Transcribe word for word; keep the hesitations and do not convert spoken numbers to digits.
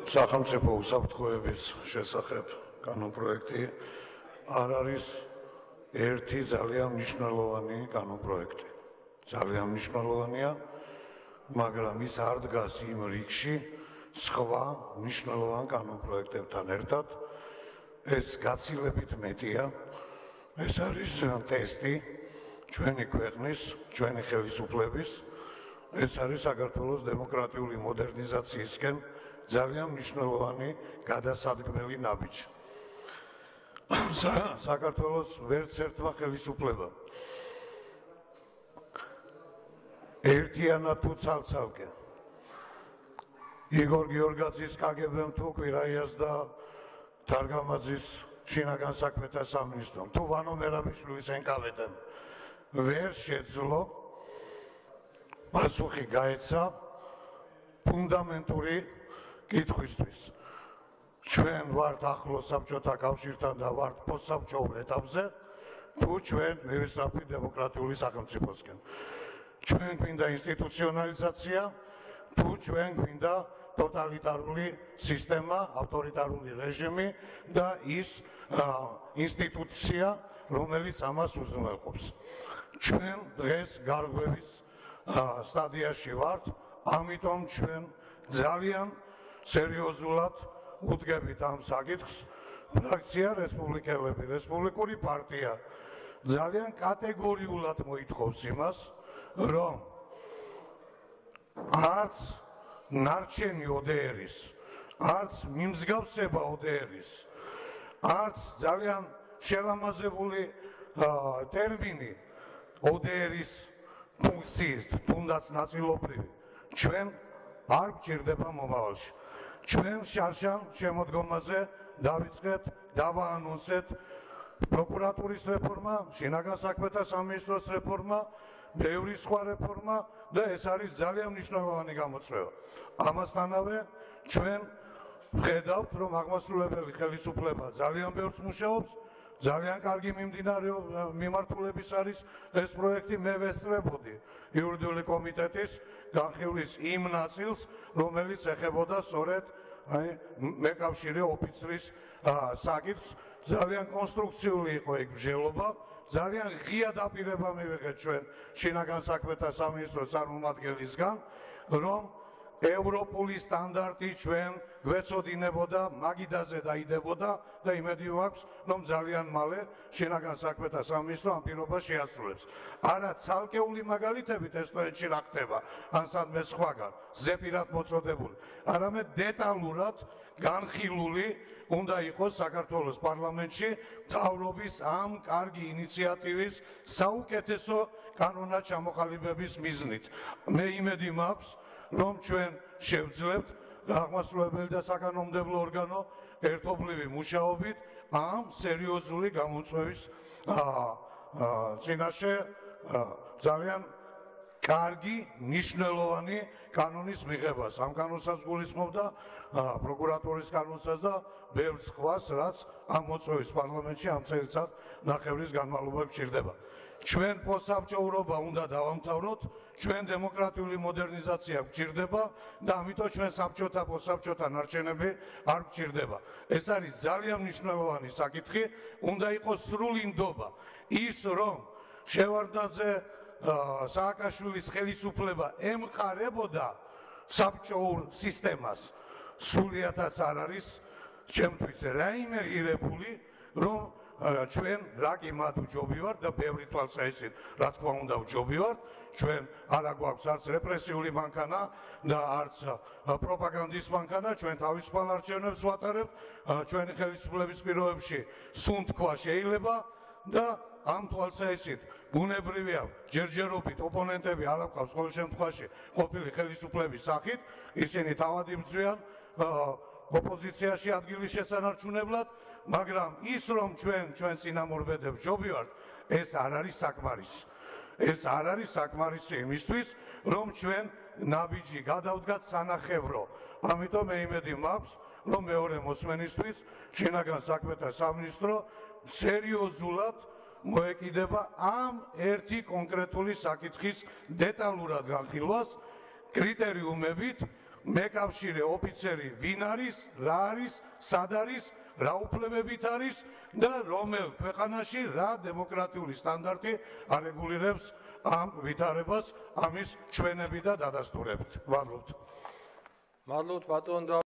სახელმწიფო უსაფრთხოების შესახებ კანონპროექტი არ არის ერთი ძალიან მნიშვნელოვანი კანონპროექტი. ძალიან მნიშვნელოვანია, მაგრამ ის არ დგას იმ რიგში სხვა მნიშვნელოვან კანონპროექტებთან ერთად. ეს გაცილებით მეტია. ეს არის ტესტი ჩვენი ქვეყნის, ჩვენი ხელისუფლების, ეს არის საქართველოს დემოკრატიული მოდერნიზაციისკენ ძალიან მნიშვნელოვანი გადასადგმელი ნაბიჯი. საქართველოს ვერც ერთმა ხელისუფლებამ ერთიანად თუ ცალ-ცალკე იგორ გიორგაძის კაგებემ თუ კვირაიას და დარგამაძის შინაგან საქმეთა სამინისტრომ თუ ვანო მერაბიშვილის ენკავეტემ ვერ შეძლო პასუხი გაეცა ფუნდამენტური კითხვისთვის. ჩვენ ვართ ახლო საბჭოთა კავშირთან და ვართ პოსტსაბჭოურ ეტაპზე თუ ჩვენ მივისწრაფვით დემოკრატიული სახელმწიფოსკენ. ჩვენ გვინდა ინსტიტუციონალიზაცია თუ ჩვენ გვინდა ტოტალიტარული სისტემა, ავტორიტარული რეჟიმი და ის ინსტიტუცია, რომელიც ამას უზრუნველყოფს. ჩვენ დღეს გარღვევის სტადიაში ვართ, ამიტომ ჩვენ ძალიან სერიოზულად უდგებით ამ საკითხს. ფრაქცია რესპუბლიკელები, რესპუბლიკური პარტია ძალიან კატეგორიულად მოითხოვს იმას, რომ არც ნარჩენი O D R-ის, არც მიმსგავსება O D R-ის, არც ძალიან შელამაზებული ტერმინი O D R-ის ფუნქციის, თუნდაც ნაწილობრივი, ჩვენ არ გვჭირდება მომავალში. ჩვენ შარშან შემოდგომაზე დავიწყეთ, დავაანონსეთ პროკურატურის რეფორმა, შინაგან საქმეთა სამინისტროს რეფორმა, ბევრი სხვა რეფორმა და ეს არის ძალიან მნიშვნელოვანი გამოწვევა. ამასთანავე ჩვენ ვხედავთ, რომ აღმასრულებელი ხელისუფლება ძალიან ბევრს მუშაობს, ძალიან კარგი მიმართულების არის ეს პროექტი. მე ვესწრებოდი იურიდიული კომიტეტის განხილვის იმ ნაწილს, რომელიც ეხებოდა სწორედ მეკავშირე ოფიცრის საკითხს. ძალიან კონსტრუქციული იყო ეგ მსჯელობა, ძალიან ღია დაპირება მივიღეთ ჩვენ შინაგან საქმეთა სამინისტროს წარმომადგენლისგან, რომ ევროპული სტანდარტი ჩვენ გვეცოდინებოდა, მაგიდაზე დაიდებოდა და იმედი მაქვს, რომ ძალიან მალე შინაგან საქმეთა სამინისტრო ამ პირობას შეასრულებს. არა ცალკეული მაგალითებით ესტონეთში რა ხდება, ან სადმე სხვაგან, ზეპირად მოწოდებული, არამედ დეტალურად განხილული უნდა იყოს საქართველოს პარლამენტში მთავრობის ამ კარგი ინიციატივის საუკეთესო კანონად ჩამოყალიბების მიზნით. მე იმედი მაქვს, რომ ჩვენ შევძლებთ აღმასრულებელი და საკანონმდებლო ორგანო ერთობლივი მუშაობით ამ სერიოზული გამოწვევის წინაშე ძალიან კარგი, მნიშვნელოვანი კანონის მიღებას. ამ კანონსაც გულისხმობდა პროკურატურის კანონსაც და ბევრ სხვას, რაც ამ მოწვევის პარლამენტში ამ წელიწად ნახევრის განმავლობაში გჭირდება. ჩვენ პოსტსაბჭოურობა უნდა დავამთავროთ, ჩვენ დემოკრატიული მოდერნიზაცია გჭირდება და ამიტომ ჩვენ საბჭოთა პოსტსაბჭოთა ნარჩენები არ გჭირდება. ეს არის ძალიან მნიშვნელოვანი საკითხი, უნდა იყოს სრული ნდობა ის, რომ შევარდნაძე სააკაშვილის ხელისუფლება ემყარებოდა საბჭოურ სისტემას. სრულიადაც არ არის ჩემთვის რაიმე ღირებული, რომ ჩვენ რა კი მათ ვჯობივართ და ბევრი თვალსაჩინო რა თქმა უნდა ვჯობივართ. ჩვენ არა გვაქვს არც რეპრესიული მანქანა და არც პროპაგანდის მანქანა, ჩვენ თავისუფალ არჩევნებს ვატარებთ, ჩვენი ხელისუფლების პირობებში სუნთქვა შეიძლება და ამ თვალსაჩინო ბუნებრივია ჯერჯერობით ოპონენტები არ აქვს ყოველ შემთხვევაში ყოფილი ხელისუფლების სახით, ისინი თავად იბრძვიან ოპოზიციაში ადგილის შესანარჩუნებლად, მაგრამ ის რომ ჩვენ ჩვენ წინამორბედებს ჯობივართ, ეს არ არის საკმარისი. ეს არ არის საკმარისი იმისთვის, რომ ჩვენ ნაბიჯი გადავდგათ სანახევრო. ამიტომ მე იმედი მაქვს, რომ მეორე მოსმენისთვის შინაგან საქმეთა სამინისტრო სერიოზულად მოეკიდება ამ ერთი კონკრეტული საკითხის დეტალურად განხილვას კრიტერიუმებით, მეკავშირე ოფიცერი ვინ არის, რა არის, სად არის, რა უფლებებით არის და რომელ ქვეყანაში რა დემოკრატიული სტანდარტი არეგულირებს ამ ვითარებას, ამის ჩვენები და დადასტურებით. მადლობთ. მადლობთ ბატონ